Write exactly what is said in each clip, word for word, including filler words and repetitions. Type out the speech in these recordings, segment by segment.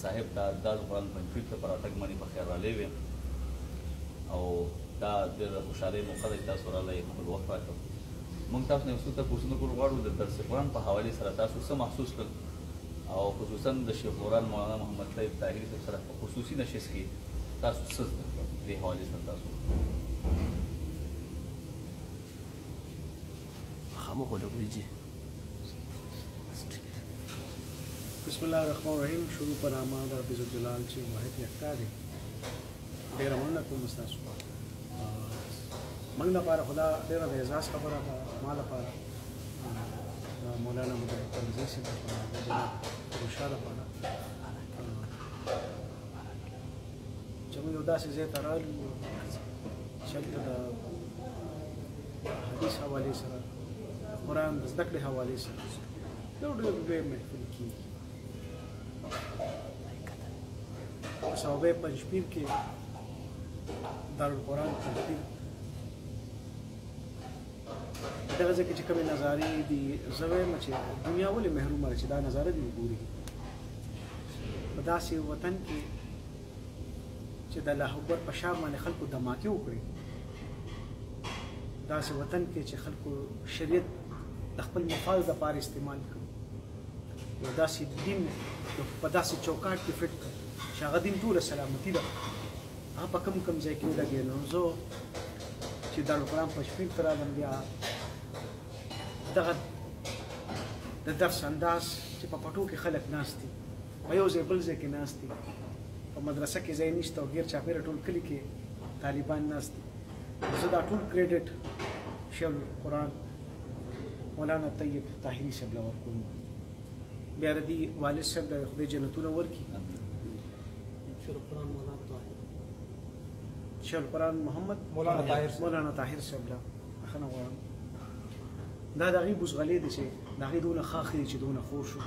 صاحب ته دارالقران پنجپیر ته په راتګ باندې په خیر راغلی وې او دا ډېره خوشحالۍ موقع ده چې تاسو راغلی خپل وخت راکړ. موږ تاسو نه یو څه تپوسونه کول غواړو د درس قرآن په حوالې سره تاسو څه محسوس کړل او خصوصا د شیخ قرآن مولانا محمد طیب طاهري صاحب سره په خصوصي نشست کې تاسو څه زده کړل دې حوالې سره تاسو خاموخ ولګوي. بسم الله الرحمن الرحیم. شروع په نامه د رب ذوالجلال چې واحد یکتا دی. ډېره مننه کوم ستاسو موږ لپاره خدا ډېره د اعزاز خبره ده. ما لپاره مولانا متنزل صاحب لپاره د روشا لپاره چې موږ یو داسې ځای ته راغلو چې هلته د حدیث حوالې سره قرآن د زده کړې حوالې سره یو ډېر لوی محفل کېږي. صوابی پنجپیر کې دارالقران پنجپیر دغه ځای کې چې کومې نظارې دي زه وایم چې دنیا ولې محرومه ده چې دا نظاره دې وګوري په داسې وطن کې چې د الله اکبر په شا باندې خلکو دماکې وکړي، داسې وطن کې چې خلکو شریعت د خپل مفاد لپاره استعمال کړي، یو داسې دین په داسې چوکاټ کې فټ کړي چې هغه دین ټوله سلامتي ده. هغه په کوم کوم ځای کې ولګېد. نو زه چې دارالقران پنجپیر ته راغلم بیا دغه د درس انداز چې په پټو کې خلک ناست دي، په یو ځای بل ځای کې ناست دي، په مدرسه کې ځای نشته او غیر چاپېره ټول کلي کې طالبان ناست دي. زه دا ټول کریډټ شیخ القرآن مولانا طیب طاهري صاحب له ورکوم. بیا د دې والد صاحب د خدای جنتونه ورکړي. شیخ القرآن محمد مولانا طاهر مولانا طاهر صاحب له بخښنه غواړم. دا د هغې بوزغلې دی چې د هغې دونه ښاخ دی چې دونه خور شو.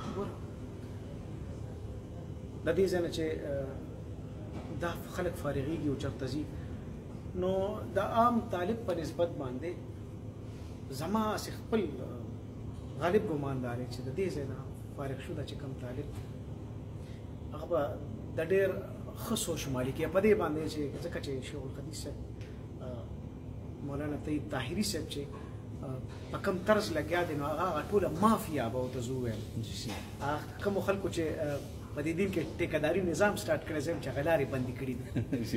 د دې ځای نه چې دا خلک فارغېږي او چېرته ځي، نو د عام طالب په نسبت باندې زما هسې خپل غالب ګمان دا دی چې د دې ځای نه فارغ شو دا چې کوم طالب هغه به د ډېر ښه سوچ مالي کوي په دې باندې چې ځکه چې شیخ الحدیث صاحب مولانا طیب طاهري صاحب چې په کوم طرز لګیا دی نو هغه ټوله مافیا به ورته زه ووایم. کومو خلکو چې په دې دین کې ټیکهداري نظام سټارټ کړی زه یم چې هغه لارې بندې کړي دي.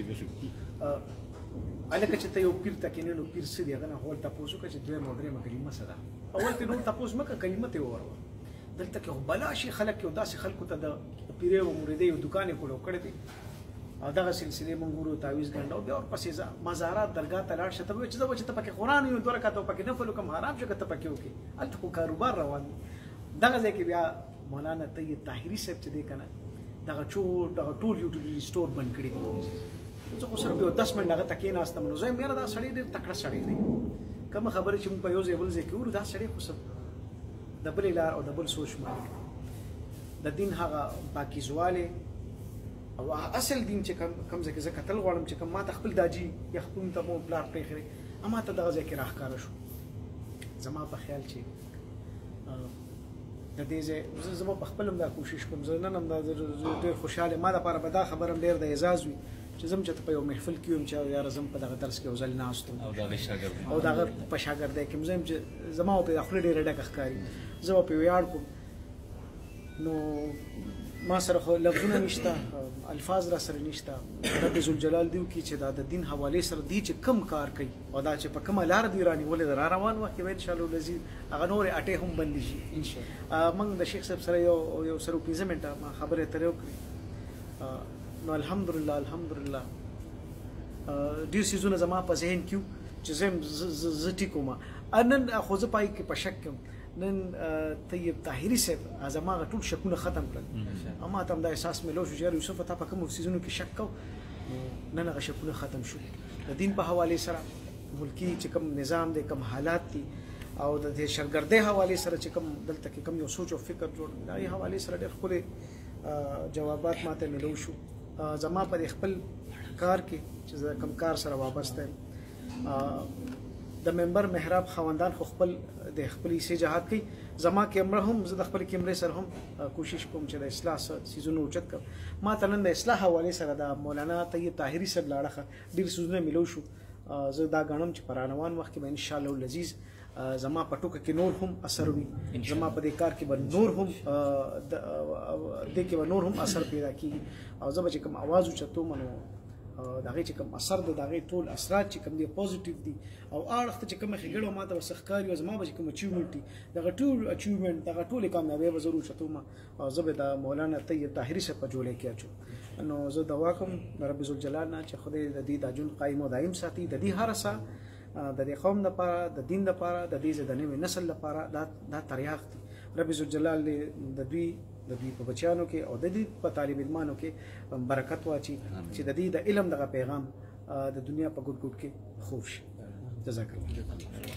هلکه چې ته یو پیر ته کښېنې نو پیر څه دی هغه نه اول تپوس وکړه چې دویمه او درېیمه کلمه څه ده. اول ترې نور تپوس مه کړه، کلمه ترې ووروه. دلته کې خو بلا شي خلک یو داسې خلکو ته د پیرې او مریدۍ یو دوکان یې کړی کړی دی او دغه سلسلې مونږ ګورو تعویض ګنډه او بیا ورپسې مزارات درګاه ته لاړ شه ته به وایې چې زه به چې ته پکې قرآن وي دوه رکعته پکې نفل وکړم حرام شه که ته پکې وکړې. هلته خو کاروبار روان دی. دغه ځای کې بیا مولانا طیب طاهري صاحب چې دی که نه دغه ټول دغه ټول یوټیلیټي سټور بند کړي دي. زه خو صرف یو دس منټ هغه ته کېناستم نو زه یم یاره دا سړی ډېر تکړه سړی دی. کومه خبرې چې مونږ په یو ځای بل ځای کې وګورو دا سړی خو د بلې لار او د بل سوچ مالک د دین هغه پاکیزوالی او اصل دین چې کوم ځای کې زه کتل غواړم چې کوم ما ته خپل داجي یا خپل ته مو پلار پرېښی اما ته دغه ځای کې راښکاره شو. زما په خیال چې د دې ځای زه به په خپل هم دا کوشش کوم. زه نن هم دا ډېر خوشحاله ما دپاره به دا خبره هم ډېر د اعزاز وي چې زه هم چې په یو محفل کې وم چې یاره زه هم په دغه درس کې یو ځل ناست وم او د هغه په شاګردۍ کې زه هم چې زما به پرې خوله ډېره ډکه ښکاري زه به پرې ویاړ کوم. نو ما سره خو لفظونه نشته، الفاظ را سره نشته. رب ذوالجلال دی وکړي چې دا د دین حوالې سره دی چې کم کار کوي او دا چې په کومه لاره دی رانیولې ده را روان وخت کې به انشاءالله العزیز هغه نورې اټې هم بندې شي انشاءالله. موږ د شیخ صاحب سره یو یو سره پنځه منټه ما خبرې ترې وکړې نو الحمدلله الحمدلله ډېر څیزونه زما په ذهن کې وو چې زه هم زه ټیک وم. نن خو زه په هغې کې په شک کې نن طیب طاهري صاحب زما هغه ټول شکونه ختم کړل. ما ته هم دا احساس میلو شو چې یار یوسفه تا په کومو څیزونو کې شک کوو نن هغه شکونه ختم شو. د دین په حوالې سره ملکي چې کوم نظام دی کوم حالات دي او د دې شرګردۍ حوالې سره چې کوم دلته کې کوم یو سوچ او فکر جوړ د هغې حوالې سره ډېر ښکلې جوابات ما ته میلو شو. زما په خپل کار کې چې زه کوم کار سره وابسته یم د منبر محراب خواندان خو خپل د خپل سي جهاد کوي زما کیمرا هم زه د خپل کیمرې سره هم کوشش کوم چې د اصلاح سيزونو اوچت کړم ما ته نن د اصلاح حواله سره د مولانا طیب طاهری صاحب لاړه ډیر سيزونه ملو شو زه دا غنم چې پرانوان وخت کې ان شاء الله العزيز زما پټوکه کې نور هم اثر وي زما په دې کار کې به نور هم د دې کې به نور هم اثر پیدا کیږي او زه به کوم आवाज اوچتو منو دغه چې کوم اثر د دغه ټول اثرات چې کوم دي پوزټیو دي او اړخته چې کوم خګړو ماته وسخکاري او زما به کوم اچیومنت دي دغه ټول اچیومنت دغه ټول کامیابی به ضرور شته ما او زه به د مولانا طیب طاهری څخه په جوړه کې اچو نو زه دعا کوم رب ذوالجلال نه چې خدای د دې د جون قائم او دائم ساتي د دې هر څه د دې قوم لپاره د دین لپاره د دې د نوې نسل لپاره دا دا تریاق دي رب ذوالجلال د دوی د دوی په بچیانو کې او د دې په طالب علمانو کې برکت واچي چې د دې د علم دغه پیغام د دنیا په ګوټ ګوټ کې خوب شي جزاک الله